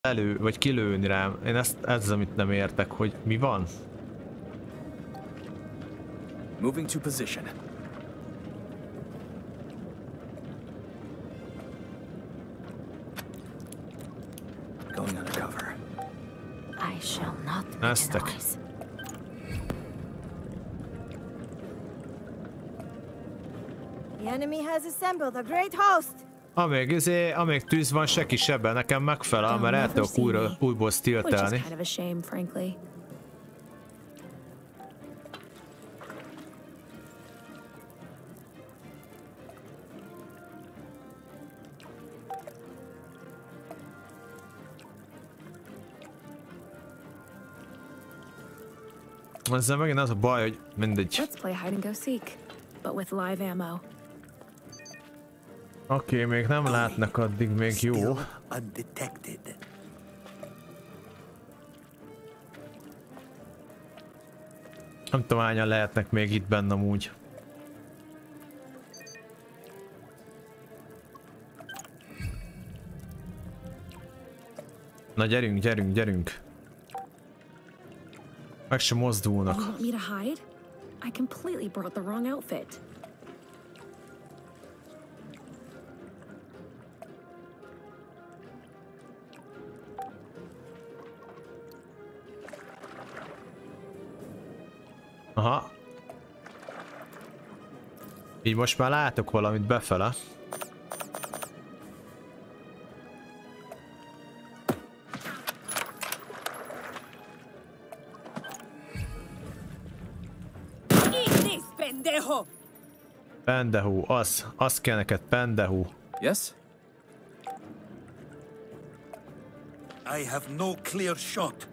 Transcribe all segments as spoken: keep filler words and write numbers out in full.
elő, vagy kilőni rám. Én ezt, ez amit nem értek, hogy mi van. Moving to position. Going undercover. I shall not make Eztek. a noise. The enemy has assembled a great host. Amíg, izé, amíg tűz van, se kisebben nekem megfelel, mert el tudok újra, újból stiltelni. Kind of a shame, frankly. Ezzel megint az a baj, hogy mindegy. Let's play hide and go seek, but with live ammo. Oké, okay, még nem látnak, addig még jó. Nem tudom, hányan lehetnek még itt bennem úgy. Na gyerünk, gyerünk, gyerünk. Meg sem mozdulnak. You want me to hide? I completely brought the wrong outfit. Aha. Így most már látok valamit befele. Pendehu, az, az kell neked, pendehu. Yes? I have no clear shot.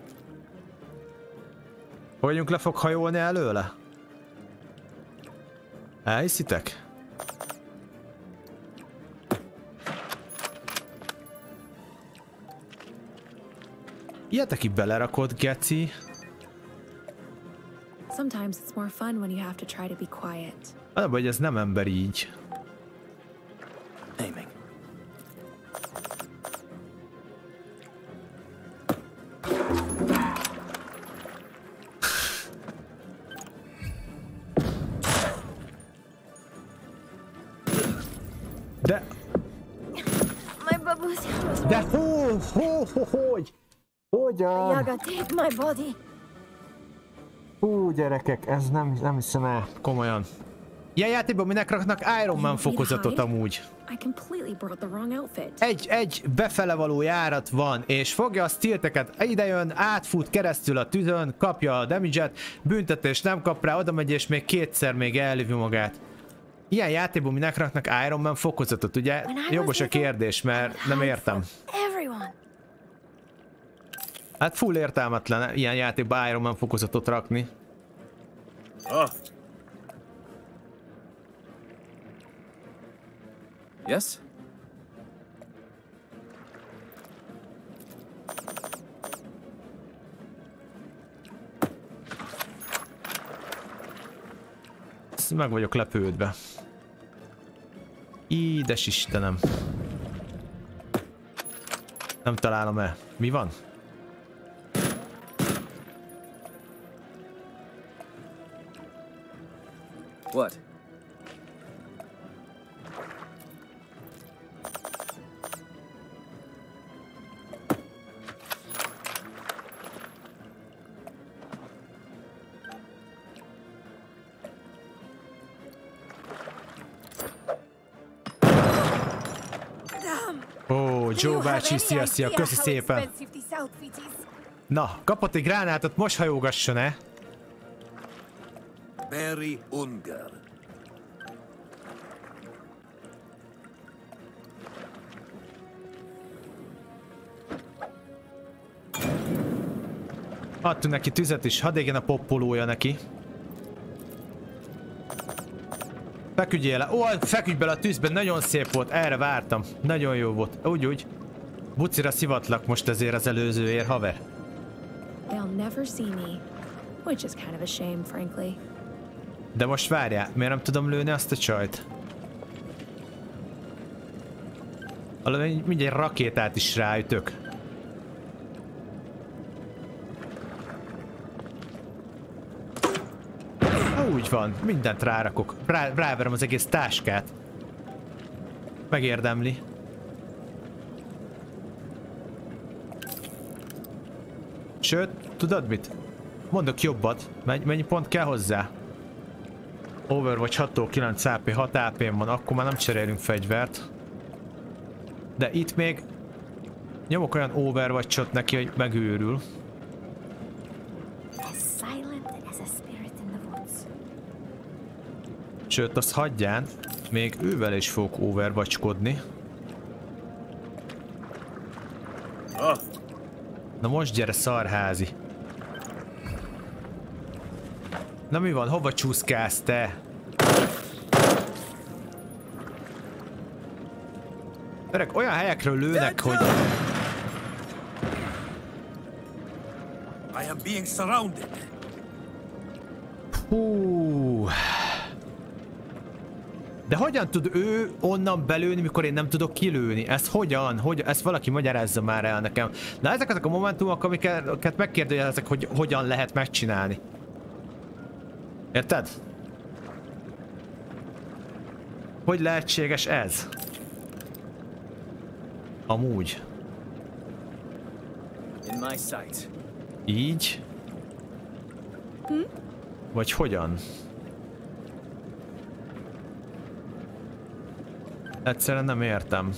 Vagyunk le fog hajolni előle? Elhiszitek? Ilyetek itt belerakod, geci. Sometimes it's more fun when you have to try to be quiet. Az a baj, hogy ez nem ember így. Aiming. De... My babushka was De hó, hó, hó, hogy? Hogyan? Yaga, take my body. Hú, gyerekek, ez nem, nem hiszem el. Komolyan. Ilyen játékban minek raknak Iron Man fokozatot amúgy? Egy, egy befele való járat van, és fogja a stilteket, idejön, átfut keresztül a tüzön, kapja a damage-et, büntetés nem kap rá, oda megy és még kétszer még elüvi magát. Ilyen játékban minek raknak Iron Man fokozatot, ugye? Jogos a kérdés, mert nem értem. Hát full értelmetlen ilyen játékban Iron Man fokozatot rakni. Oh. Yes? Meg vagyok lepődve. Édes Istenem. Nem találom el. Mi van? What? Ó, Joe bácsi, szia, szia, köszi szépen. Na, kapott egy gránátot, most hajógasson-e? Very Unger. Adtunk neki tüzet is, hadd égjen a poppolója neki. Feküdjél le. Ó, feküdj bele a tűzben, nagyon szép volt, erre vártam. Nagyon jó volt. Úgy, úgy. Bucira szivatlak most ezért az előzőért, haver. They'll never see me, which is kind of a shame, frankly. De most várjál, miért nem tudom lőni azt a csajt? Valami mindjárt rakétát is ráütök. Úgy van, mindent rárakok. Rá, ráverem az egész táskát. Megérdemli. Sőt, tudod mit? Mondok jobbat. Menny, mennyi pont kell hozzá? Overwatch hattól kilenc á pé, hat á pém van, akkor már nem cserélünk fegyvert. De itt még nyomok olyan Overwatchot neki, hogy megőrül. Sőt, azt hagyján, még ővel is fogok overwatchkodni. Na most gyere, szarházi. Na mi van, hova csúszkálsz te? Öreg, olyan helyekről lőnek, hogy... I am being surrounded. Hú. De hogyan tud ő onnan belőni, mikor én nem tudok kilőni? Ez hogyan? Hogy, ezt valaki magyarázza már el nekem. Na ezek azok a momentumok, amiket megkérdőjelezek, hogy hogyan lehet megcsinálni. Érted? Hogy lehetséges ez? Amúgy. In my sight. Így? Hm? Vagy hogyan? Egyszerűen nem értem.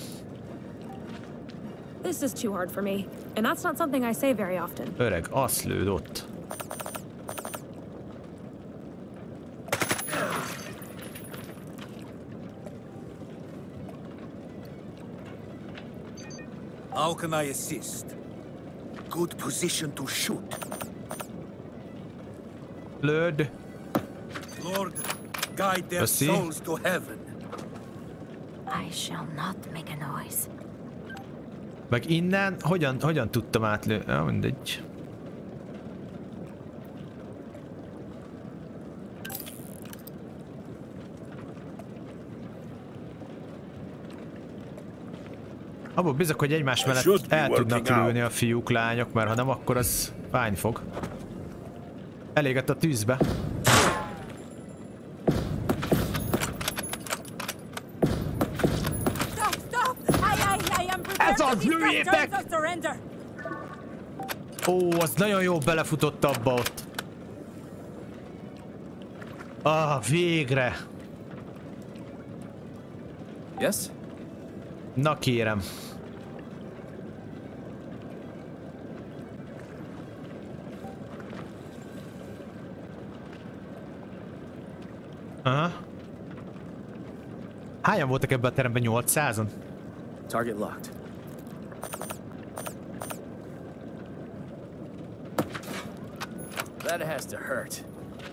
This is too hard for me, and that's not something I say very often. Öreg, azt lőd ott. How can I assist? Good position to shoot. Lőd. Lord, guide their Köszi. souls to heaven. I shall not make a noise. Meg innen, hogyan, hogyan tudtam átlőni? Ja, mindegy. Abból bizony, hogy egymás mellett el tudnak lőni a fiúk, lányok, mert ha nem, akkor az fájni fog. Eléget a tűzbe. Ez az, lőjétek! Ó, az nagyon jó belefutott abba ott. Ah, végre. Yes? Na kérem. Aha. Hányan voltak ebben a teremben? nyolcszázan? Target locked. That has to hurt.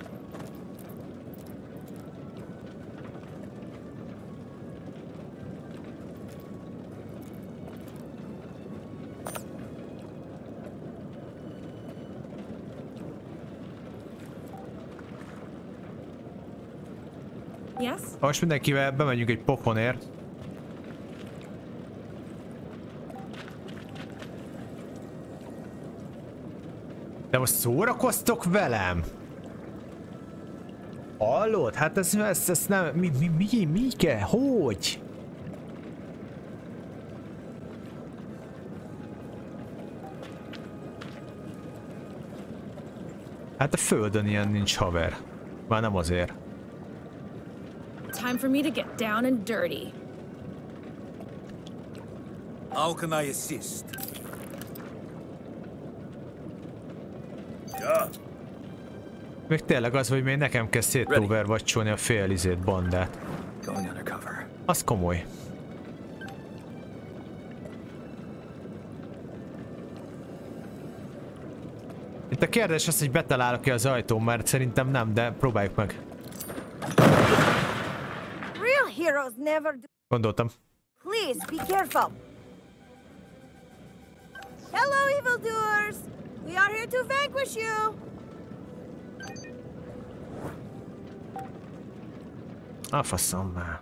Yes? Most mindenkivel bemegyünk egy pofonért. De most szórakoztok velem? Hallod? Hát ez, ez, ez nem... Mi, mi, mi, mi kell? Hogy? Hát a földön ilyen nincs haver. Már nem azért. Time for me to get down and dirty. How can I assist? Yeah. Még tényleg az, hogy még nekem kell szétoverwatcholni a fél izét bandát. Going undercover. Az komoly. Itt a kérdés az, hogy betalálok-e az ajtón, mert szerintem nem, de próbáljuk meg. Real heroes never do. Gondoltam. Please be careful. Hello, evildoers. We are here to vanquish you. A faszom már.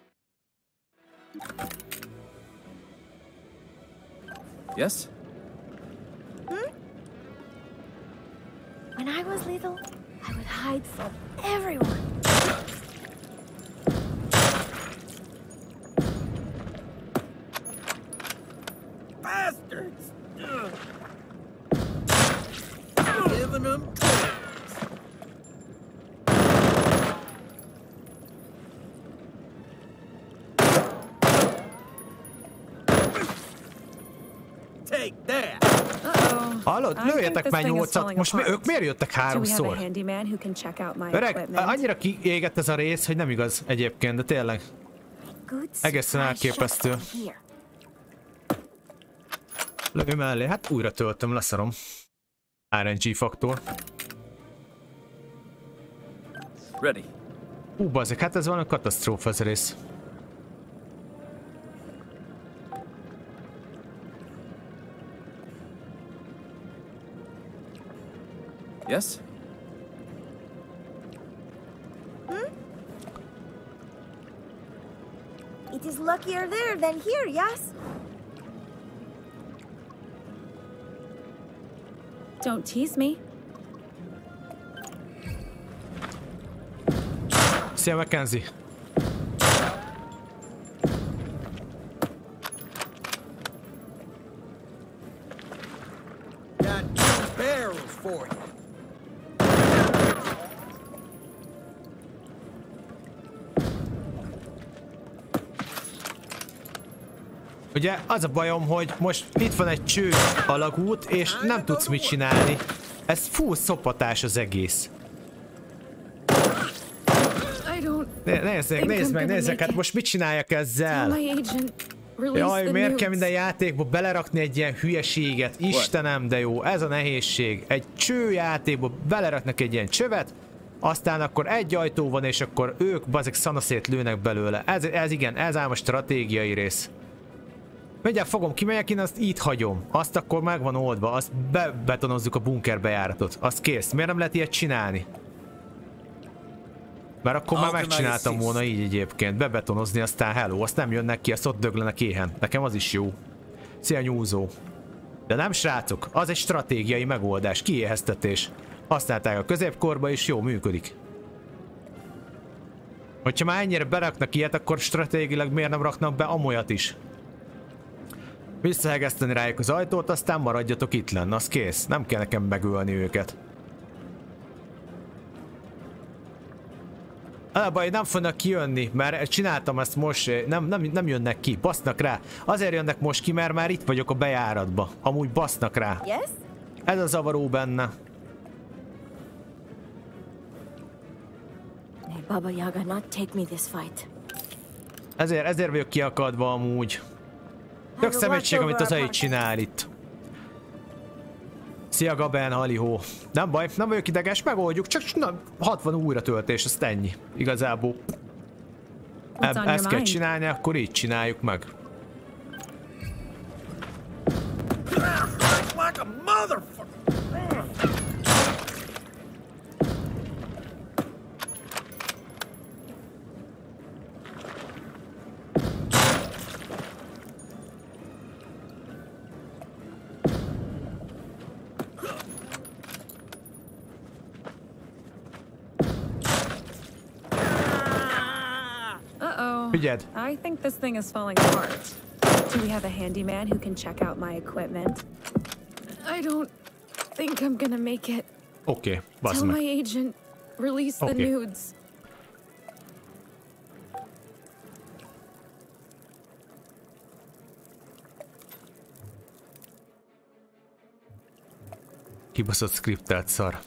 Yes? Hmm? When I was little, I would hide from everyone. Bastards! Giving them Take that! Uh-oh. Hallod? I think Lőjetek this már thing is nyolcat. falling Most mi, apart. ők miért jöttek Do we have a háromszor? handyman who can check out my Öreg, equipment? annyira kiégett ez a rész, hogy nem igaz egyébként, de tényleg. Good Egészen supply elképesztő. shots from here. Lövj mellé, hát újra töltöm, leszarom. er en gé faktor. Ready. Ú, bazzeg, hát ez valami katasztrófa ez a rész. Yes? It is luckier there than here, yes? Don't tease me. Szia, Mackenzie. Got two barrels for you. Ugye az a bajom, hogy most itt van egy cső alagút, és nem tudsz mit csinálni. Ez full szopatás az egész. I don't Né nézzek, nézd meg, nézzek, hát most mit csináljak tell ezzel? my agent. Release Jaj, the miért nukes. kell minden játékba belerakni egy ilyen hülyeséget? Istenem, de jó, ez a nehézség. Egy csőjátékba beleraknak egy ilyen csövet, aztán akkor egy ajtó van, és akkor ők bazeg szanaszét lőnek belőle. Ez, ez igen, ez ám a stratégiai rész. Mindjárt fogom, kimegyek innen, azt itt hagyom. Azt akkor meg van oldva, azt bebetonozzuk a bunkerbejáratot. Azt kész. Miért nem lehet ilyet csinálni? Mert akkor már megcsináltam volna így egyébként. Bebetonozni, aztán hello, azt nem jönnek ki, azt ott döglenek éhen. Nekem az is jó. Szia, nyúzó. De nem, srácok, az egy stratégiai megoldás, kiéheztetés. Használták a középkorba, és jó, működik. Hogyha már ennyire beraknak ilyet, akkor stratégiailag miért nem raknak be amolyat is? Visszahegeszteni rájuk az ajtót, aztán maradjatok itt lenn, az kész. Nem kell nekem megölni őket. A baj, nem fognak kijönni, mert csináltam ezt most, nem, nem, nem jönnek ki, basznak rá. Azért jönnek most ki, mert már itt vagyok a bejáratba. Amúgy basznak rá. Yes? Ez a zavaró benne. May Baba Yaga not take me this fight. Ezért, ezért vagyok kiakadva amúgy. Tök szemétség, amit az egy csinál itt. Szia Gaben, halihó. Nem baj, nem vagyok ideges, megoldjuk, csak na, hatvan újra töltés, azt ennyi. Igazából. Eb, ezt kell csinálni, akkor így csináljuk meg. Like a motherfucker! Figyeld. I think this thing is falling apart. Do we have a handyman who can check out my equipment? I don't think I'm gonna make it. Oké, okay, bazd Tell meg. my agent, release the Okay. nudes. Kibaszott skriptelt szar.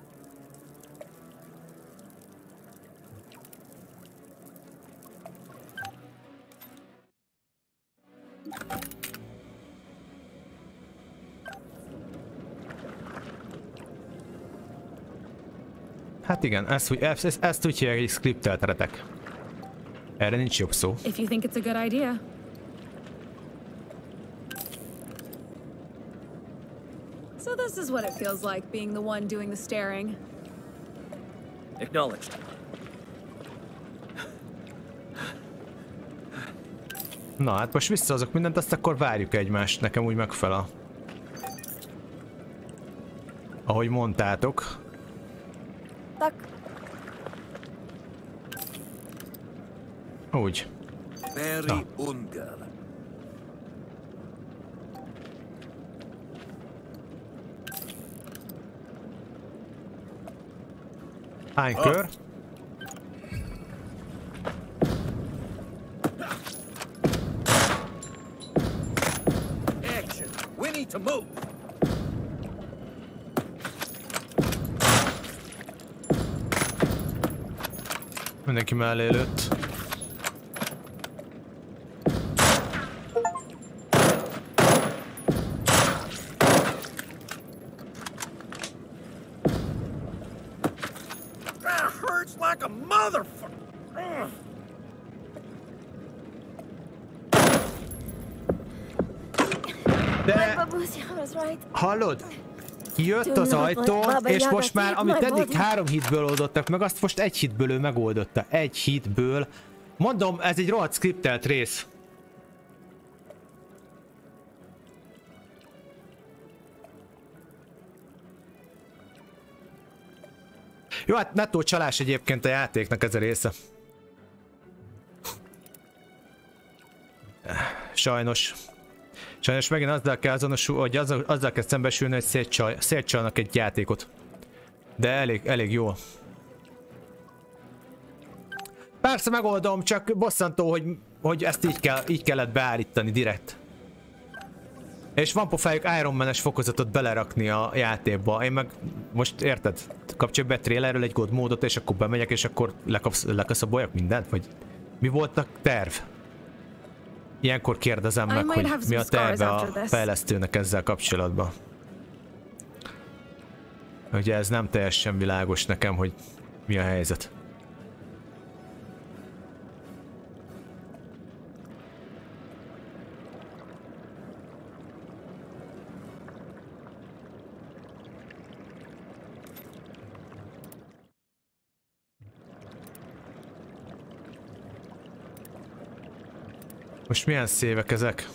Hát igen, ezt, ezt, ezt, ezt úgy hívják, egy skriptelt retek. Erre nincs jobb szó. If you think it's a good idea. So this is what it feels like being the one doing the staring. Acknowledged. Na hát most visszahozok mindent, azt akkor várjuk egymást, nekem úgy megfelel. Ahogy mondtátok. Tak. Úgy. Very Ungar. Hány kör? Action. We need to move. Mindenki mellé lőtt. That hurts like a motherfucker. De Babusi was right. hallod? Jött az ajtón, és most már, amit eddig három hitből oldottak meg, azt most egy hitből ő megoldotta. Egy hitből. Mondom, ez egy rohadt skriptelt rész. Jó, hát nettó csalás egyébként a játéknak ez a része. Sajnos. Sajnos megint azzal kell azonosul, hogy azzal, azzal kell szembesülni, hogy szétcsal, szétcsalnak egy játékot. De elég, elég jó. Persze megoldom, csak bosszantó, hogy, hogy ezt így, kell, így kellett beállítani direkt. És van pofájuk Iron Man-es fokozatot belerakni a játékba. Én meg most érted? Kapcsolj be trailerről egy god módot, és akkor bemegyek, és akkor lekapsz, lekaszaboljak mindent? Vagy mi volt a terv? Ilyenkor kérdezem meg, hogy mi a terve a fejlesztőnek ezzel kapcsolatban. Ugye ez nem teljesen világos nekem, hogy mi a helyzet. Most milyen szévek ezek?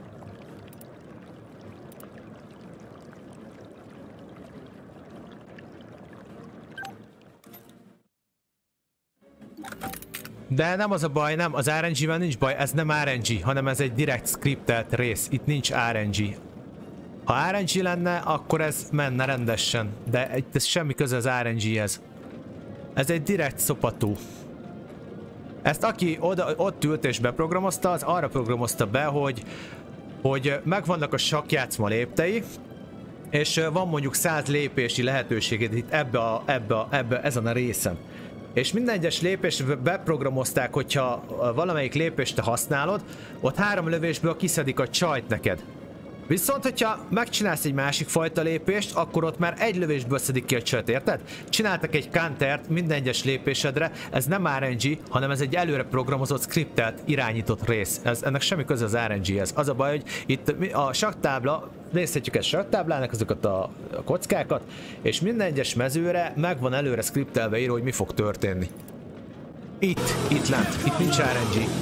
De nem az a baj, nem, az er en gé-vel nincs baj, ez nem er en gé, hanem ez egy direkt scriptelt rész, itt nincs er en gé. Ha er en gé lenne, akkor ez menne rendesen, de itt ez semmi köze az er en gé-hez. Ez egy direkt szopatú. Ezt aki oda, ott ült és beprogramozta, az arra programozta be, hogy, hogy megvannak a sakkjátszma léptei, és van mondjuk száz lépési lehetőséged itt ebbe a, ebbe a, ebbe, ezen a részen. És minden egyes lépést beprogramozták, hogyha valamelyik lépést te használod, ott három lövésből kiszedik a csajt neked. Viszont, hogyha megcsinálsz egy másik fajta lépést, akkor ott már egy lövésből szedik ki a csajt, érted? Csináltak egy countert minden egyes lépésedre, ez nem er en gé, hanem ez egy előre programozott, scriptelt, irányított rész. Ez, ennek semmi köze az er en gé-hez. Az a baj, hogy itt a sakktábla, nézhetjük ezt sakktáblának, azokat a kockákat, és minden egyes mezőre meg van előre scriptelve írva, hogy mi fog történni. Itt, itt lent, itt nincs er en gé.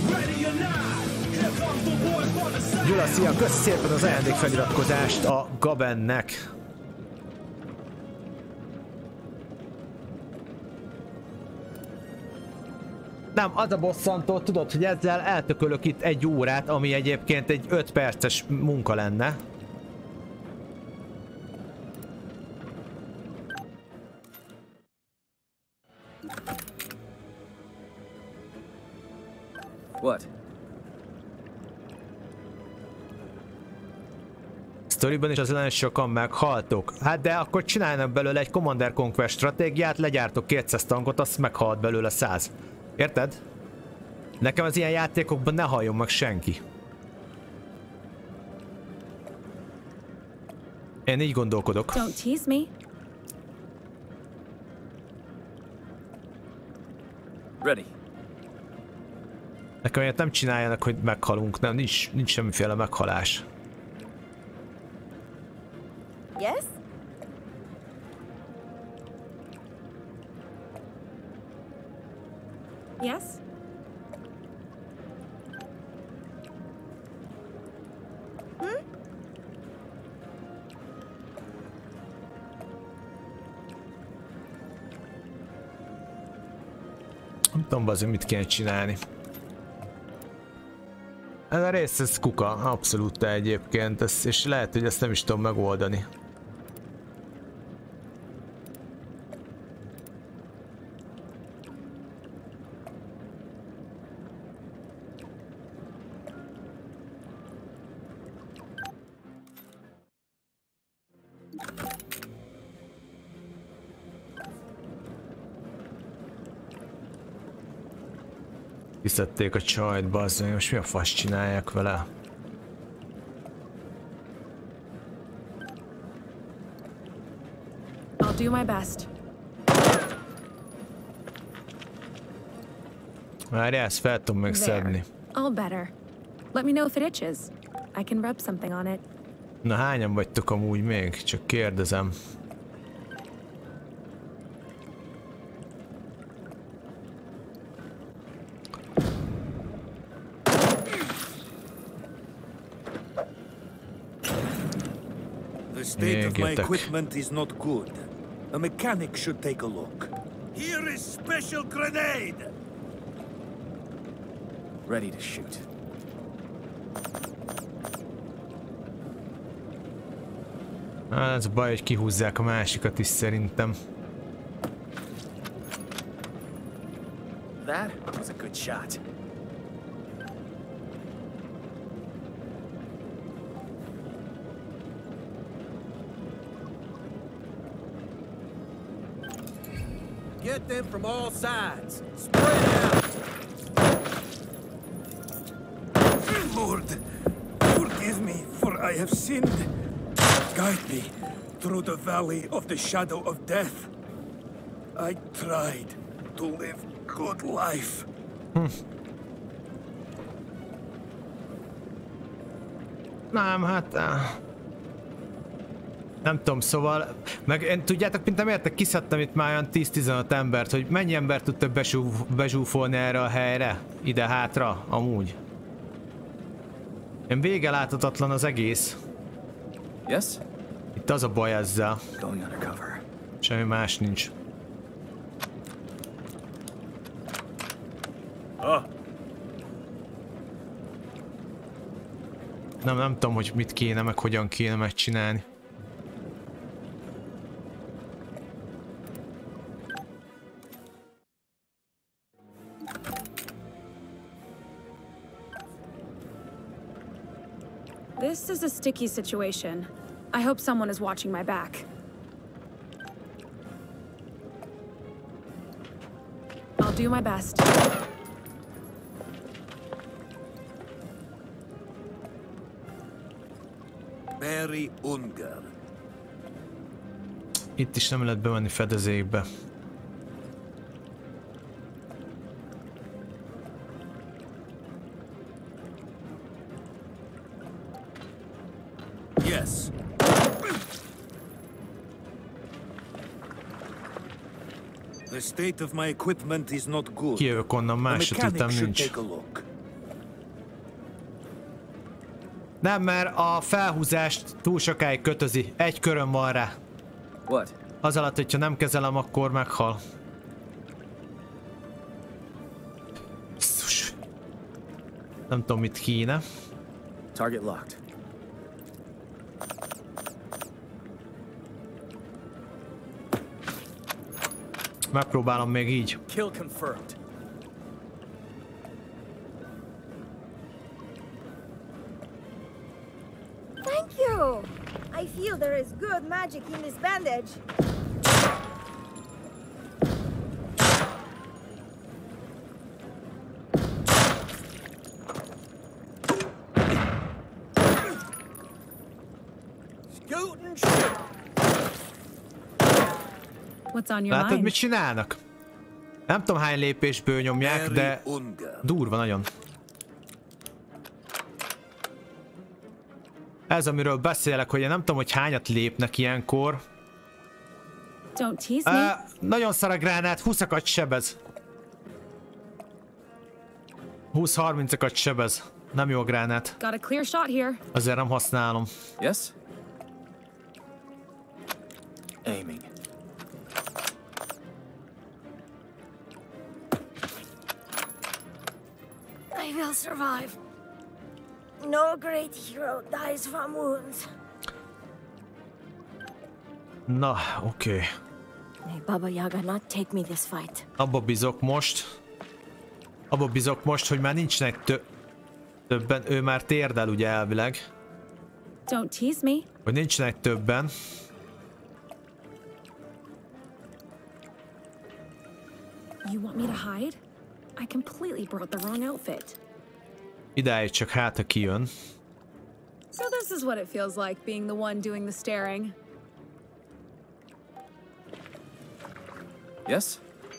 Gyula, szia! Kösz szépen az ajándékfeliratkozást a Gabennek! Nem, az a bosszantó, tudod, hogy ezzel eltökölök itt egy órát, ami egyébként egy öt perces munka lenne. What? Sztoriban is az nagyon sokan meghaltok. Hát de akkor csinálnak belőle egy Commander Conquest stratégiát, legyártok kétszáz tankot, azt meghalt belőle száz. Érted? Nekem az ilyen játékokban ne halljon meg senki. Én így gondolkodok. Don't tease me. Ready. Nekem ilyet nem csináljanak, hogy meghalunk. Nem, nincs, nincs semmiféle meghalás. Yes? Yes? Hmm? Nem tudom, azért mit kéne csinálni. Ez a rész, ez kuka, abszolút egyébként, ez, és lehet, hogy ezt nem is tudom megoldani. Kiszedték a csajt, bazzony, most mi a fasz csinálják vele? I'll do my best. Várjál, ezt fel tudom megszedni. All better. Let me know if it itches. I can rub something on it. Na hányan vagytok amúgy még? Csak kérdezem. The state of my equipment is not good. A mechanic should take a look. Here is special grenade! Ready to shoot. Hát ez a baj, hogy kihúzzák a másikat is szerintem. That was a good shot. Get them from all sides. Spread out. Lord, forgive me, for I have sinned. Guide me through the valley of the shadow of death. I tried to live good life. Nem, hát... Nem tudom, szóval... Meg én, tudjátok, mint nem értek, kiszedtem itt már olyan tíz-tizenöt embert, hogy mennyi embert tudtak bezsúf, bezsúfolni erre a helyre? Ide hátra, amúgy. Én vége láthatatlan az egész. Yes? Itt az a baj ezzel. Going undercover. Semmi más nincs. Oh. Nem, nem tudom, hogy mit kéne, meg hogyan kéne megcsinálni. This is a sticky situation. I hope someone is watching my back. I'll do my best. Mary Unger. Itt is nem lehet bemenni fedezékbe. Yes. The state of my equipment is not good. Kijövök onnan, más se tudtam, nincs. Nem, mert a felhúzást túl sokáig kötözi. Egy köröm van rá. What? Az alatt, hogyha nem kezelem, akkor meghal. Szus. Nem tudom, mit kéne. Target locked. Megpróbálom még így. Kill confirmed. Thank you! I feel there is good magic in this bandage. What's on your Látod, mind? mit csinálnak? Nem tudom, hány lépésből nyomják, de durva nagyon. Ez, amiről beszélek, hogy én nem tudom, hogy hányat lépnek ilyenkor. Don't tease me. Uh, nagyon szar a gránát, húszakat sebez. húsz-harmincakat sebez. Nem jó a gránát. Got a clear shot here. Azért nem használom. Yes? Aiming. I'll survive. No great hero dies from wounds. Na, oké. Okay. May Baba Yaga not take me this fight. Abba bízok most. Abba bízok most, hogy már nincsnek tö többen. Ő már térdel ugye elvileg. Don't tease me. Hogy nincsnek többen. You want me to hide? I completely brought the wrong outfit. Idáig csak hát, ha kijön. So this is what it feels like being the one doing the staring. Yes?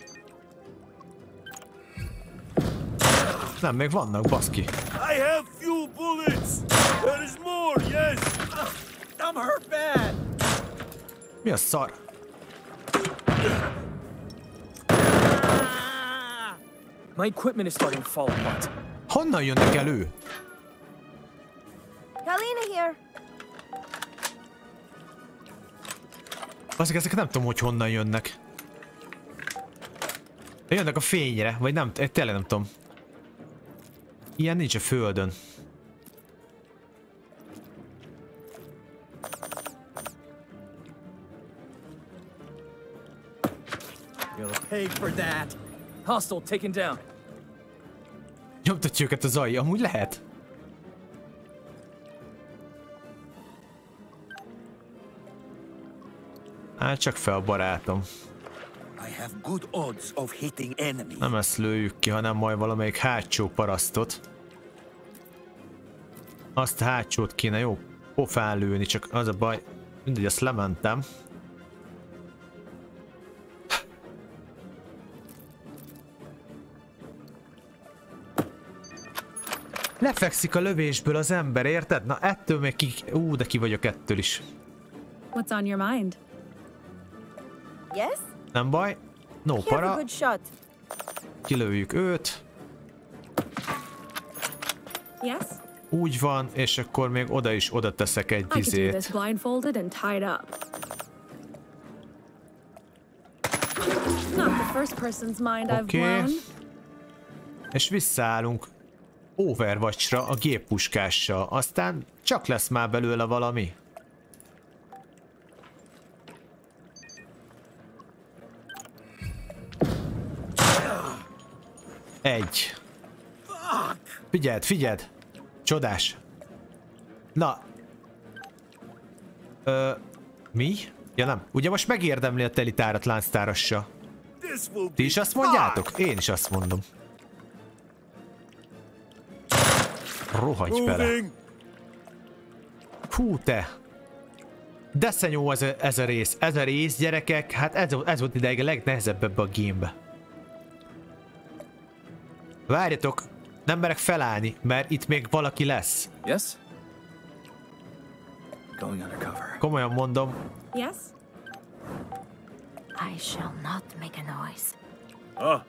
Nem, még vannak, baszki. I have few bullets. There is more, yes. I'm hurt bad. Mi a szar? My equipment is starting to fall apart. Honnan jönnek elő? Galina here. Baszki, ezek nem tudom, hogy honnan jönnek. Jönnek a fényre, vagy nem, tényleg nem tudom. Ilyen nincs a földön. You'll pay for that. Hostile taken down. Nyomtatja őket az zaj, amúgy lehet. Hát csak fel, barátom. I have good odds of hitting enemy. Nem ezt lőjük ki, hanem majd valamelyik hátsó parasztot. Azt a hátsót kéne jó pofán lőni, csak az a baj, mindegy, azt lementem. Lefekszik a lövésből az ember, érted? Na ettől még ki... Ú, de ki vagyok ettől is. What's on your mind? Yes? Nem baj. No Here's a para. good shot. Kilőjük őt. Yes? Úgy van, és akkor még oda is oda teszek egy I could do this izét. blindfolded and tied up. Not the first person's mind I've Oké. blown. És visszaállunk Overwatch-ra a géppuskással. Aztán csak lesz már belőle valami. Egy. Figyeld, figyeld! Csodás! Na! Ö... Mi? Ja nem. Ugye most megérdemli a telitárat lánctárassa. This will Ti be is azt mondjátok? Én is azt mondom. Rohagy bele. moving. Hú te! Deszenyó ez a, ez a rész. Ez a rész, gyerekek, hát ez, ez volt ideig a legnehezebb ebbe a gamebe. Várjatok, nem merek felállni, mert itt még valaki lesz. Yes? Going undercover. Komolyan mondom. Yes? I shall not make a noise. Ah,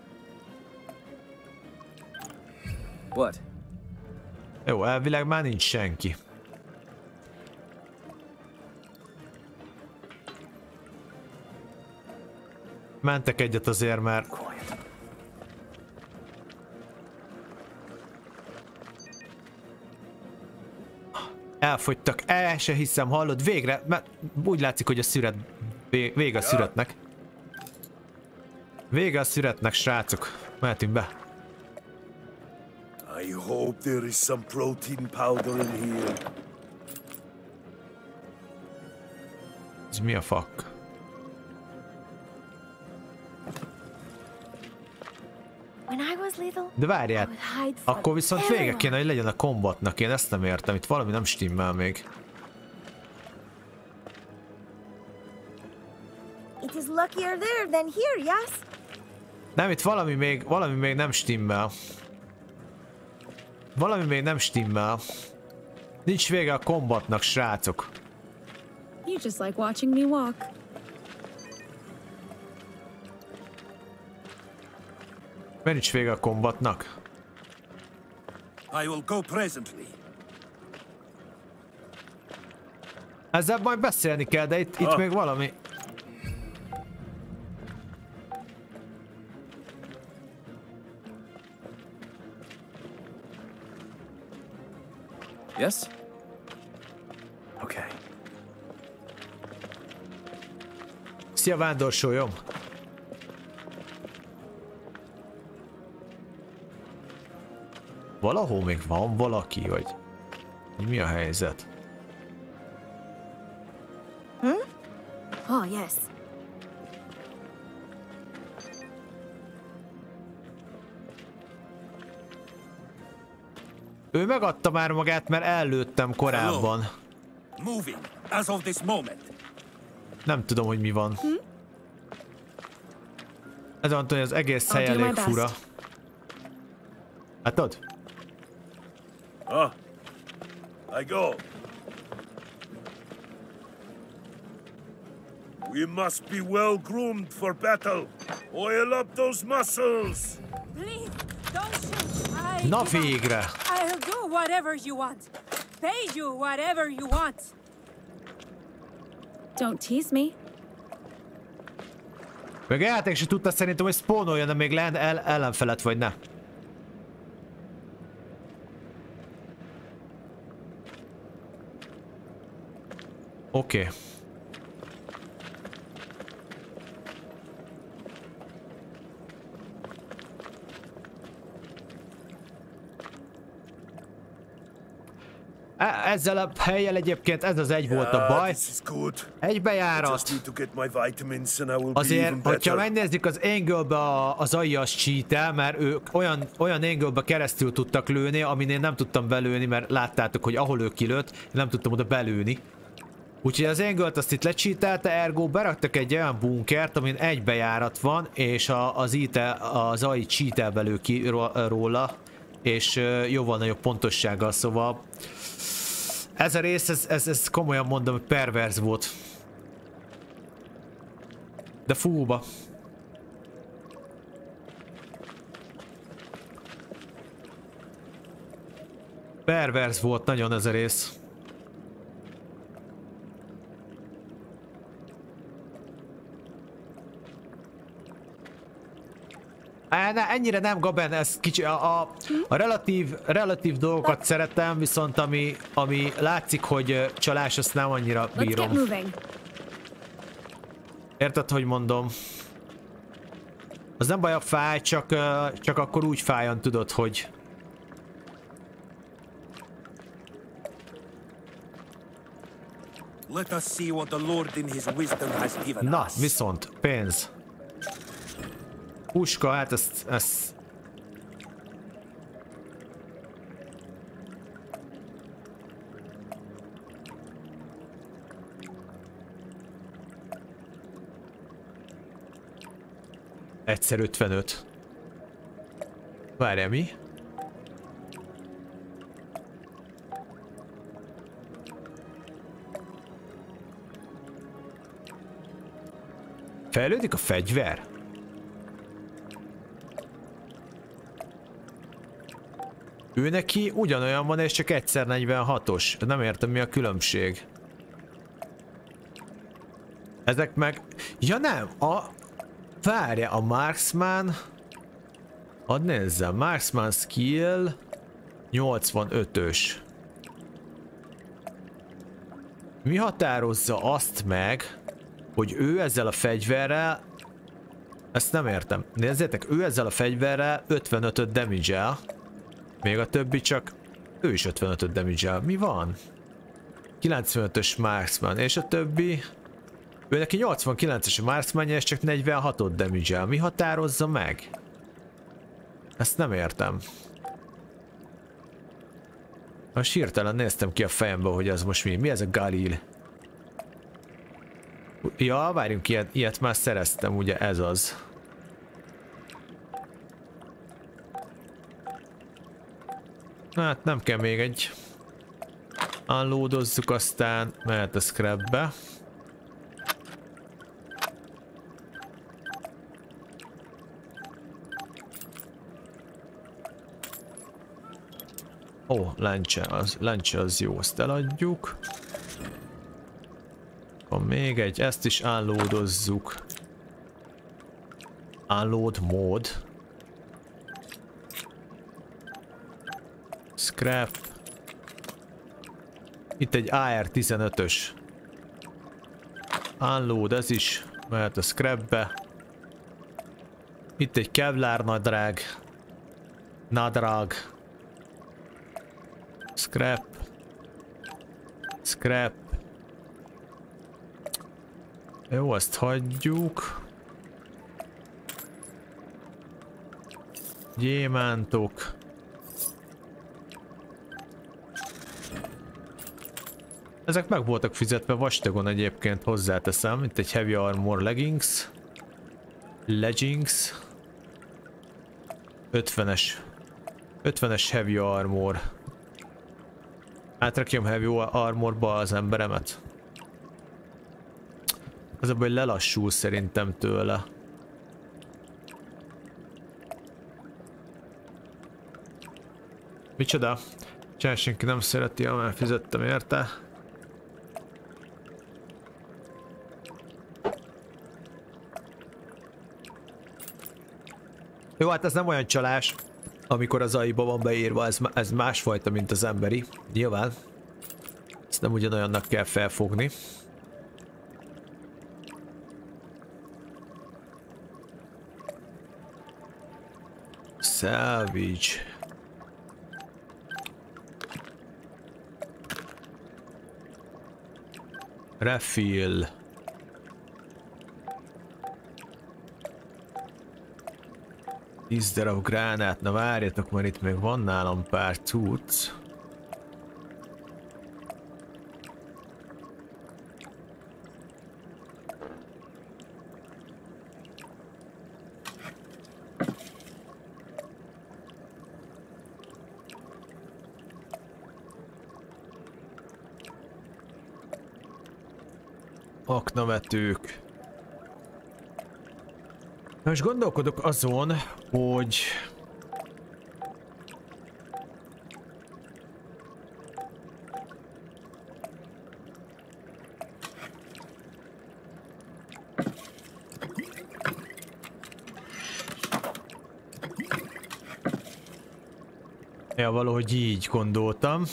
What? Jó, elvileg már nincs senki. Mentek egyet azért, mert... Quiet. Elfogytak, el se hiszem, hallod, végre, mert úgy látszik, hogy a szüret, vége a szüretnek. Vége a szüretnek, srácok. Mehetünk be. I hope there is some protein powder in here. Ez mi a fuck? When I was little, De I várjál, would hide from akkor viszont vége everyone. kéne, hogy legyen a kombatnak. Én ezt nem értem, itt valami nem stimmel még. It is luckier there than here, yes? Nem, itt valami még, valami még nem stimmel. Valami még nem stimmel. Nincs vége a kombatnak, srácok. You just like watching me walk. Miért nincs vége a kombatnak? I will go presently. Ezzel majd beszélni kell, de itt, itt Ah. még valami... Yes? Okay. Szia, vándorsolyom! Valahol még van valaki, vagy mi a helyzet? Hmm? Oh, yes. Ő megadta már magát, mert előttem korábban. Moving as of this moment. Nem tudom, hogy mi van. Hmm? Ez van, hogy az egész hely elég fura. Látod? Ah, I go. We must be well groomed for battle. Oil up those muscles. Please, don't shoot. I Na give up. végre! I'll do whatever you want. Pay you whatever you want. Don't tease me. Meg a játék se tudta szerintem, hogy spawnoljon még len el ellenfelet, vagy ne. Oké. Okay. Ezzel a hellyel egyébként ez az egy volt a baj. Egy bejárat. Azért, hogyha megnézzük az angle-be az Aias cheat-el, mert ők olyan, olyan angle-be keresztül tudtak lőni, amin én nem tudtam belőni, mert láttátok, hogy ahol ő kilőtt, én nem tudtam oda belőni. Úgyhogy az angle-t azt itt lecseatelte, ergo beraktak egy olyan bunkert, amin egy bejárat van, és a, az, az Ai cheat-el belő ki róla, és jóval nagyobb pontossággal, szóval ez a rész, ez, ez, ez komolyan mondom, hogy perverz volt. De fúba. Perverz volt nagyon ez a rész. Á, ne, ennyire nem, Gaben, ez kicsi, a, a, a relatív, relatív dolgokat szeretem, viszont ami, ami látszik, hogy csalás, azt nem annyira bírom. Érted, hogy mondom? Az nem baj, a fáj, csak, csak akkor úgy fájjon, tudod, hogy... Let us see what the Lord in his wisdom has given Na, us. viszont, pénz. Puska, hát ezt, ezt... Egyszer ötvenöt. Várjál, mi? Fejlődik a fegyver? Ő neki ugyanolyan van, és csak egyszer negyvenhatos. Nem értem, mi a különbség. Ezek meg... Ja nem, a... Várja, a Marksman... Hadd nézzem, Marksman skill... nyolcvanötös. Mi határozza azt meg, hogy ő ezzel a fegyverrel... Ezt nem értem. Nézzétek, ő ezzel a fegyverrel ötvenötöt damage-el. Még a többi csak... Ő is ötvenötöt damage-el. Mi van? kilencvenötös Marksman, és a többi... Ő neki nyolcvankilences a Marksmanja, és csak negyvenhatot damage-el. Mi határozza meg? Ezt nem értem. Most hirtelen néztem ki a fejembe, hogy ez most mi. Mi ez a Galil? Ja, várjunk, ilyet, ilyet már szereztem, ugye ez az. Hát nem kell még egy. Unloadozzuk, aztán mehet a scrapbe. Ó, oh, lencse az, lencse az jó, azt eladjuk. Van még egy, ezt is unloadozzuk. Unload mód. Scrap. Itt egy á er tizenötös. Unload, ez is mehet a scrapbe. Itt egy Kevlar nadrág. Nadrág. Scrap. Scrap. Jó, ezt hagyjuk. Gyémántok. Ezek meg voltak fizetve vastagon egyébként, hozzáteszem. Itt egy Heavy Armor Leggings. Leggings. ötvenes. ötvenes Heavy Armor. Átrakjam Heavy Armorba az emberemet. Az a baj, hogy lelassul szerintem tőle. Micsoda? Csán senki nem szereti, amely fizettem érte. Jó, hát ez nem olyan csalás, amikor az á i-ba van beírva, ez, ez másfajta, mint az emberi. Nyilván. Ezt nem ugyanolyannak kell felfogni. Salvage. Refill. tíz darab gránát, na várjatok, mert itt még van nálam pár cucc. Aknavetők. Most gondolkodok azon, hogy ja, valahogy így gondoltam.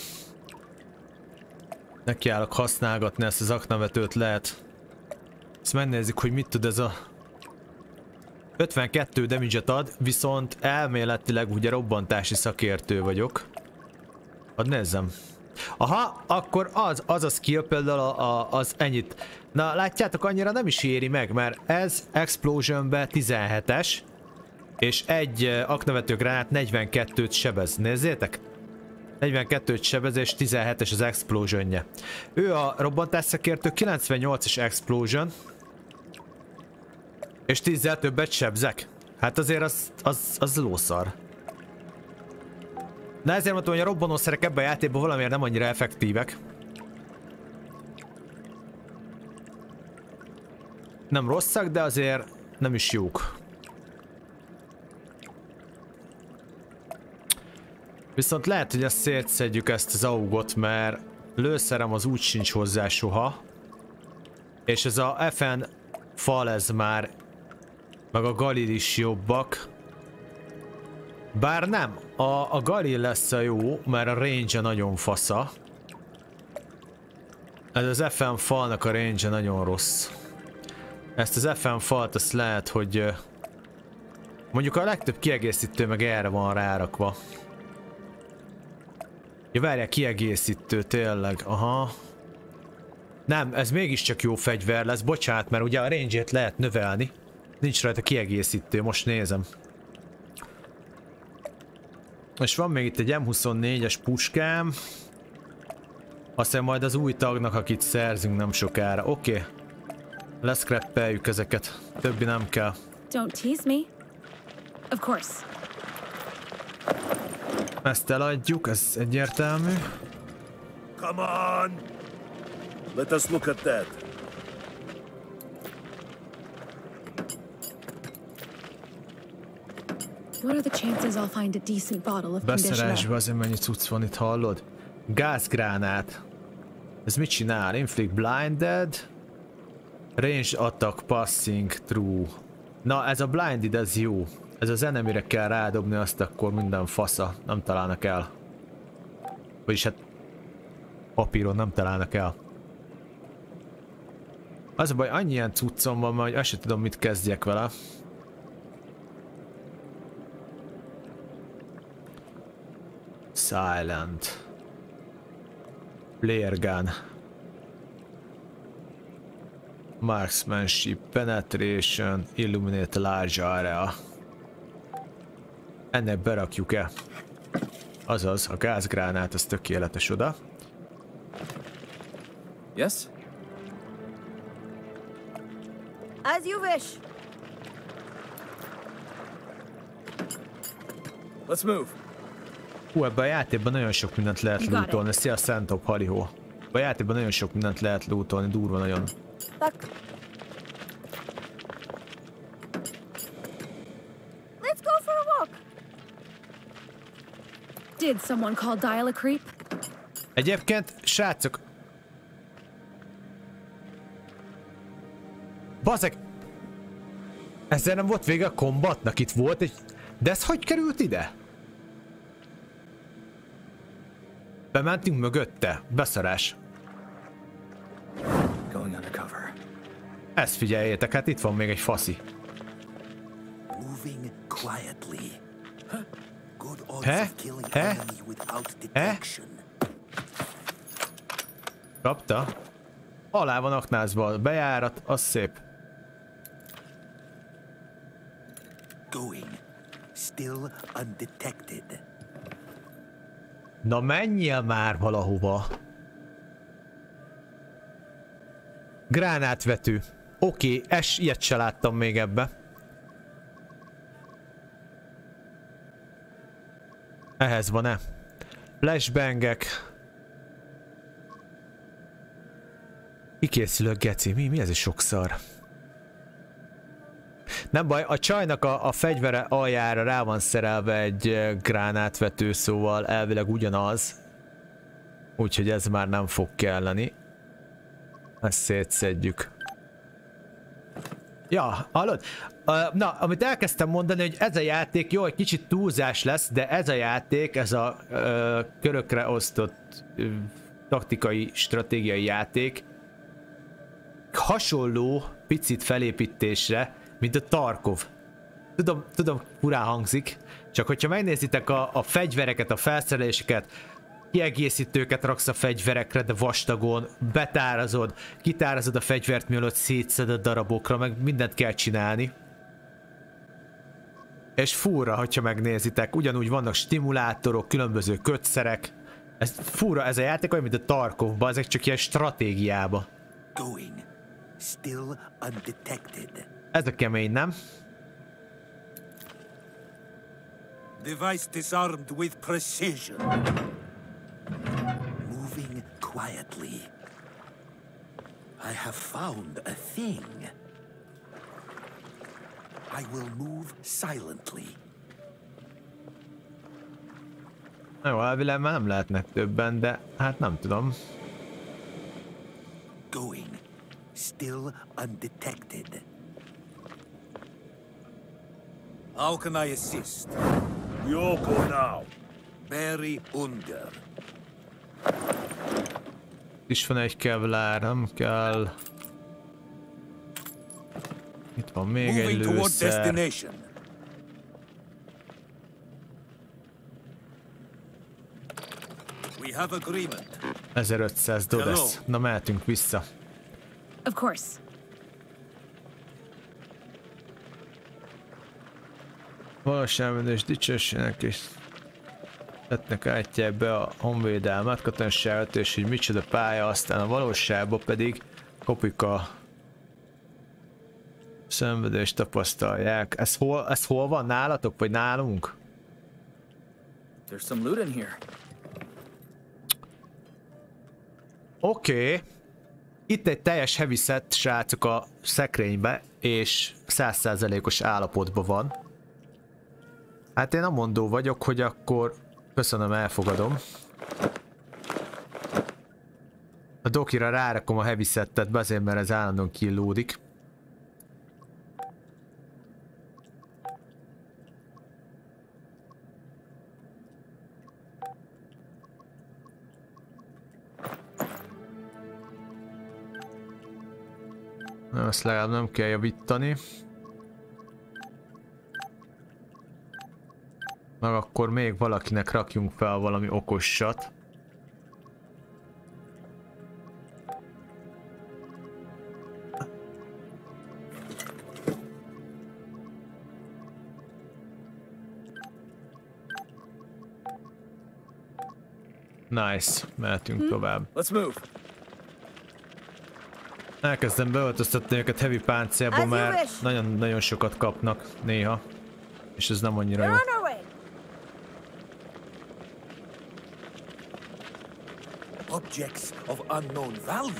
Nekiállok használgatni ezt az aknavetőt, lehet. Ezt megnézzük, hogy mit tud ez a ötvenkettő damage-et ad, viszont elméletileg ugye robbantási szakértő vagyok. Hadd nézzem. Aha, akkor az, az a skill például a, a, az ennyit. Na látjátok, annyira nem is éri meg, mert ez Explosionbe tizenhetes, és egy aknavető gránát negyvenkettőt sebez. Nézzétek! negyvenkettőt sebez és tizenhetes az Explosionje. Ő a robbantás szakértő, kilencvennyolcas Explosion. És tízzel többet sebzek. Hát azért az, az, az lószar. De ezért mondtam, hogy a robbanószerek ebben a játékban valamiért nem annyira effektívek. Nem rosszak, de azért nem is jók. Viszont lehet, hogy ezt szétszedjük, ezt az augot, mert lőszerem az úgy sincs hozzá soha. És ez a ef en fal, ez már, meg a Galil is jobbak. Bár nem, a, a Galil lesz a jó, mert a range-e nagyon fasza. Ez az ef en falnak a range-e nagyon rossz. Ezt az ef en falt, azt lehet, hogy mondjuk a legtöbb kiegészítő meg erre van rárakva. Ja, várjál, kiegészítő, tényleg, aha. Nem, ez mégiscsak jó fegyver lesz, bocsánat, mert ugye a range-ét lehet növelni. Nincs rajta kiegészítő, most nézem. És van még itt egy em huszonnégyes puskám. Aztán majd az új tagnak, akit szerzünk nem sokára. Oké. Okay. Leszkreppeljük ezeket. Többi nem kell. Don't tease me. Of course. Ezt eladjuk, ez egyértelmű. Come on! Let us look at that. What are the chances I'll find a decent bottle of conditioner? Beszerásban azért mennyi cucc van itt, hallod? Gázgránát. Ez mit csinál? Inflict blinded. Range attack passing through. Na, ez a blinded, ez jó. Ez az enemire kell rádobni, azt akkor minden fasza. Nem találnak el. Vagyis hát papíron nem találnak el. Az a baj, annyi ilyen cuccom van, hogy azt sem tudom, mit kezdjek vele. Silent. Flare gun. Marksmanship, penetration, illuminate large area. Ennek berakjuk-e? Azaz, a gázgránát, az tökéletes oda. Yes? As you wish. Let's move. Hú, ebben a játékban nagyon sok mindent lehet You got lootolni. Szia, Szentop Halihó. Ebben a játékban nagyon sok mindent lehet lootolni, durva nagyon. Tak. Let's go for a walk. Did someone call Dial a creep? Egyébként, srácok... Bazeg! Ezzel nem volt vége a kombatnak, itt volt egy... De ez hogy került ide? Bementünk mögötte. Beszarás. Going undercover. Ezt figyeljétek, hát itt van még egy faszi. Moving quietly. Good odds Eh? of killing Eh? enemy without detection. Kapta. Alá van aknázva a bejárat, az szép. Going. Still undetected. Na menjél már valahova. Gránátvető. Oké, okay, es, ilyet se láttam még ebbe. Ehhez van-e? Flashbangek. Kikészülök, geci. Mi, mi ez is sok szar? Nem baj, a csajnak a, a fegyvere aljára rá van szerelve egy gránátvető, szóval elvileg ugyanaz. Úgyhogy ez már nem fog kelleni. Ezt szétszedjük. Ja, hallod? Uh, na, amit elkezdtem mondani, hogy ez a játék, jó, egy kicsit túlzás lesz, de ez a játék, ez a uh, körökre osztott uh, taktikai, stratégiai játék hasonló picit felépítésre, mint a Tarkov. Tudom, tudom, furán hangzik, csak hogyha megnézitek a, a fegyvereket, a felszereléseket, kiegészítőket raksz a fegyverekre, de vastagon, betárazod, kitárazod a fegyvert, mielőtt szétszeded darabokra, meg mindent kell csinálni. És fura, hogyha megnézitek, ugyanúgy vannak stimulátorok, különböző kötszerek. Ez fura, ez a játék olyan, mint a Tarkovban, ezek csak ilyen stratégiába. Going. Still undetected. Ez a kemény, nem? Device disarmed with precision. Moving quietly. I have found a thing. I will move silently. Jó, elvileg már nem lehetnek többen, de hát nem tudom. Going. Still undetected. How can I assist? We all go now. Barry Unger. Is van egy Kevlar, nem kell. Itt van még egy Moving toward lőszer. destination. We have agreement. ezerötszáz dodesz. Na mehetünk vissza. Of course. Valóságban és dicsőségnek és tettnek átják be a honvédelmet, katonasságot, és hogy micsoda pálya, aztán a valóságban pedig kopik a szenvedést tapasztalják. Ez hol, ez hol van? Nálatok vagy nálunk? There's some loot in here. Oké. Okay. Itt egy teljes heavy set, srácok, a szekrénybe, és száz százalékos állapotban van. Hát én amondó vagyok, hogy akkor köszönöm, elfogadom. A dokira rárakom a heavy settet, be azért, mert ez állandóan killódik. Ezt legalább nem kell javítani. Meg akkor még valakinek rakjunk fel valami okosat. Nice, mehetünk hmm. tovább. Let's move. Elkezdem beöltöztetni őket heavy páncélba, mert nagyon-nagyon sokat kapnak néha. És ez nem annyira jó. Objects of unknown value.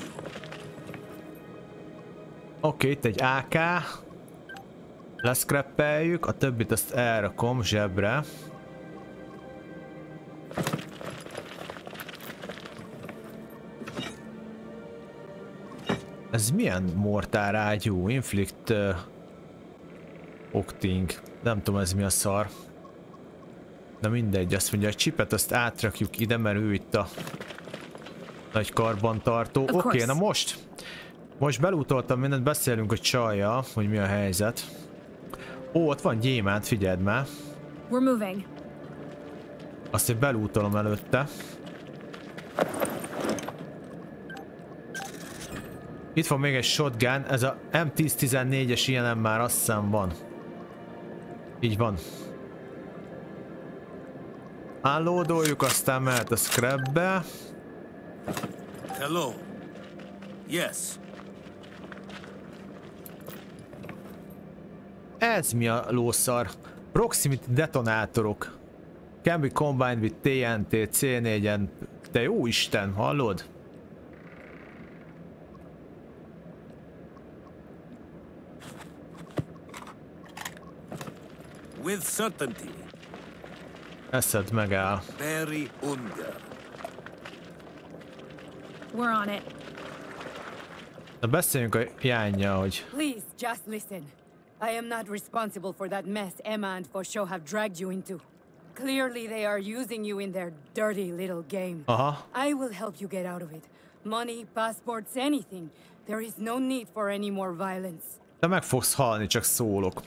Oké, okay, itt egy á ká. Leszkreppeljük, a többit azt elrakom zsebre. Ez milyen mortárágyú? Inflict uh, Octing. Nem tudom ez mi a szar. De mindegy, azt mondja, a csipet azt átrakjuk ide, mert ő itt a nagy karbantartó. Oké, okay, na most. Most belútoltam mindent, beszélünk a csajjal, hogy mi a helyzet. Ó, ott van gyémánt, figyeld már. We're moving. Azt, hogy belútolom előtte. Itt van még egy shotgun, ez a em tíz tizennégyes ilyenem már azt hiszem van. Így van. Unloadoljuk, aztán mehet a scrapbe. Hello. Yes. Ez mi a lószar? Proximity detonátorok. Can be combined with té en té, cé négyen. Te jó Isten, hallod? With certainty. Eszed megáll. Very Unger. We're on it. Na beszéljünk a jánja, hogy... Please, just listen. I am not responsible for that mess Emma and Fosho have dragged you into. Clearly they are using you in their dirty little game. Aha. I will help you get out of it. Money, passports, anything. There is no need for any more violence. Te meg fogsz halni, csak szólok.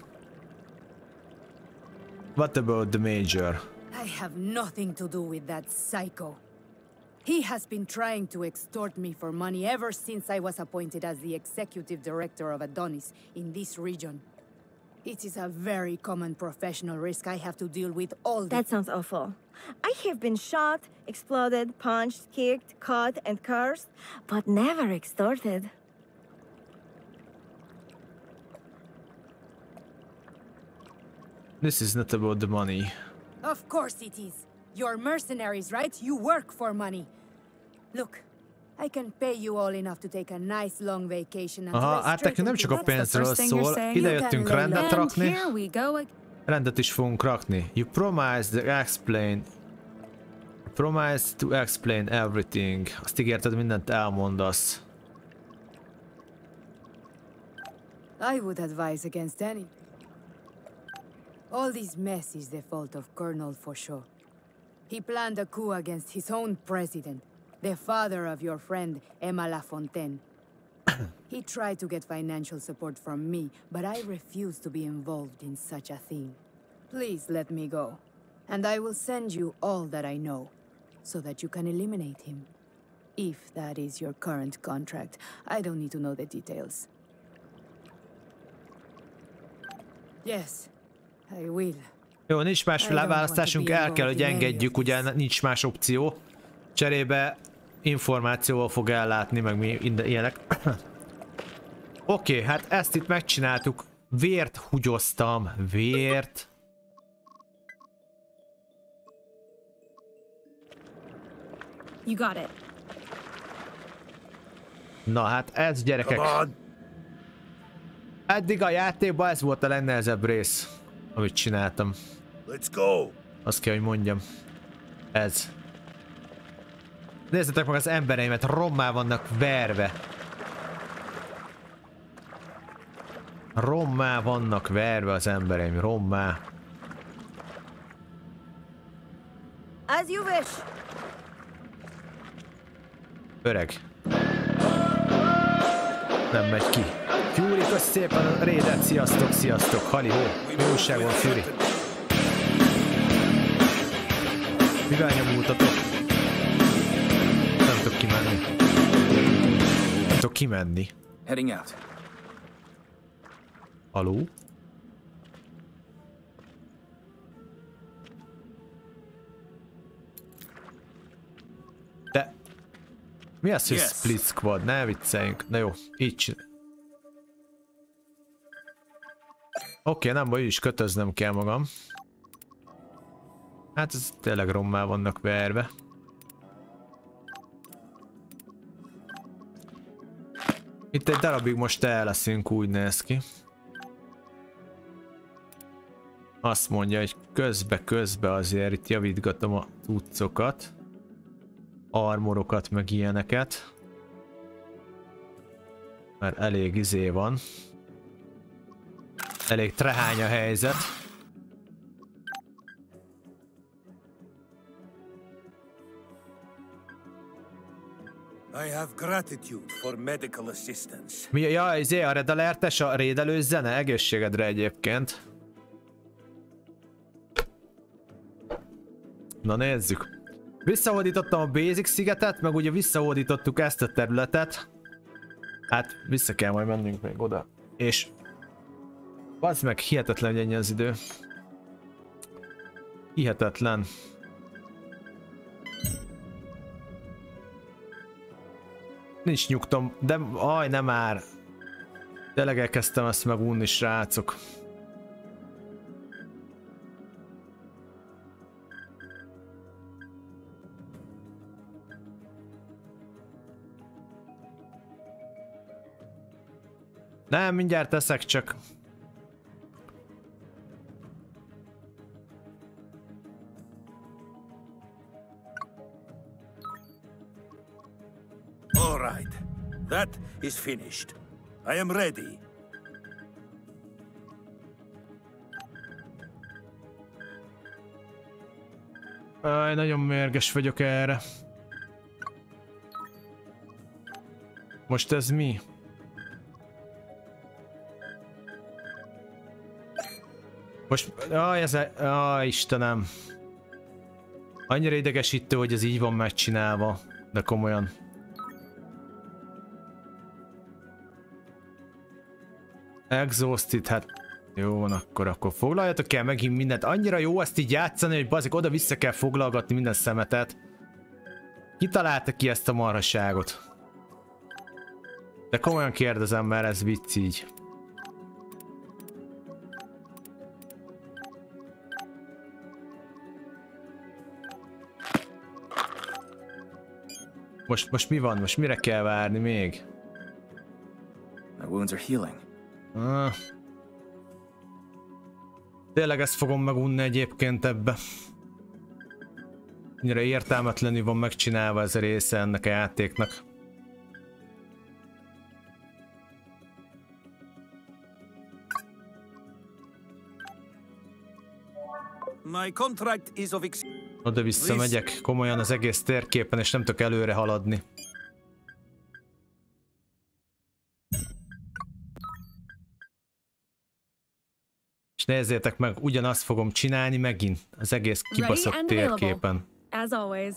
What about the Major? I have nothing to do with that psycho. He has been trying to extort me for money ever since I was appointed as the executive director of Adonis in this region. It is a very common professional risk I have to deal with all the That sounds awful. I have been shot, exploded, punched, kicked, cut, and cursed, but never extorted. This is not about the money. Of course it is. You're mercenaries, right? You work for money. Look, I can pay you all enough to take a nice long vacation and Aha, hát nekünk nem csak a pénzről szól. Ide jöttünk rendet rakni. Rendet is fogunk rakni. You promised to explain. Promised to explain everything. Azt ígérted, mindent elmondasz. I would advise against any. All this mess is the fault of Colonel Fosho. He planned a coup against his own president, the father of your friend Emma Lafontaine. He tried to get financial support from me, but I refuse to be involved in such a thing. Please let me go, and I will send you all that I know, so that you can eliminate him. If that is your current contract, I don't need to know the details. Yes, I will. Jó, nincs más választásunk, el kell, hogy engedjük, ugye nincs más opció. Cserébe információval fog ellátni, meg mi ilyenek. Oké, okay, hát ezt itt megcsináltuk. Vért húgyoztam, vért. You got it. Na hát ez, gyerekek. Eddig a játékban ez volt a legnehezebb rész, amit csináltam. Let's go. Azt kell, hogy mondjam. Ez. Nézzetek meg az embereimet, rommá vannak verve. Rommá vannak verve az embereim, rommá. As you wish. Öreg. Nem megy ki. Fury, kösz szépen a raidet, sziasztok, sziasztok, halihó, mi újság van, Fury? Mivel nyomultatok? Nem tudok kimenni. Nem tudok kimenni. Heading out. Haló? De... Mi az, hogy Yes. split squad? Ne vicceljünk. Na jó, így csinál. Oké, okay, nem baj, is kötöznem kell magam. Hát ez tényleg rommá vannak verve. Itt egy darabig most el leszünk, úgy néz ki. Azt mondja, hogy közbe-közbe azért itt javítgatom a cuccokat. Armorokat, meg ilyeneket. Mert elég izé van. Elég trehány a helyzet. I have gratitude for medical assistance. Mi, ja, izé a Red Alert-es a rédelős zene? Egészségedre egyébként. Na nézzük. Visszahódítottam a Basic szigetet, meg ugye visszahódítottuk ezt a területet. Hát vissza kell majd mennünk még oda. És... Bazd meg, hihetetlen, hogy ennyi az idő. Hihetetlen. Nincs nyugtom, de aj, nem már. Tényleg elkezdtem ezt megunni, srácok. Nem, mindjárt teszek csak. All right. That is finished. I am ready. Aj, nagyon mérges vagyok erre. Most ez mi? Most... Aj, ez... Aj, Istenem. Annyira idegesítő, hogy ez így van megcsinálva. De komolyan. Exhausted, hát... Jó van, akkor, akkor foglaljatok el megint mindent. Annyira jó ezt így játszani, hogy bazik, oda vissza kell foglalgatni minden szemetet. Ki találta ki ezt a marhaságot? De komolyan kérdezem, mert ez vicc így. Most, most mi van? Most mire kell várni még? My wounds are healing. Ah. Tényleg ezt fogom megunni egyébként ebbe. Annyira értelmetlenül van megcsinálva ez a része ennek a játéknak. My contract is of ex- Oda-vissza megyek komolyan az egész térképen, és nem tudok előre haladni. És nézzétek meg, ugyanazt fogom csinálni megint az egész kibaszott térképen. As always.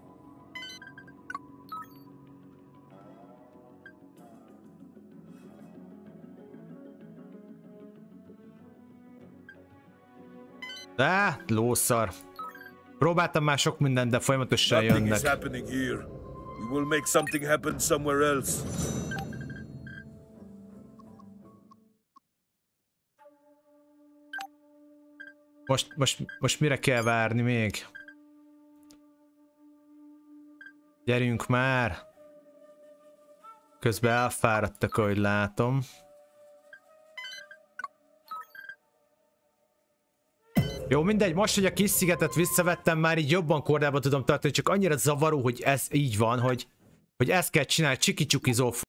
Á, lószar. Próbáltam már sok mindent, de folyamatosan Nothing is jönnek. happening here. We will make something happen somewhere else. Most, most, most mire kell várni még? Gyerünk már! Közben elfáradtak, ahogy látom. Jó, mindegy, most, hogy a kis szigetet visszavettem, már így jobban kordába tudom tartani, csak annyira zavaró, hogy ez így van, hogy, hogy ezt kell csinálni, csiki-csukizó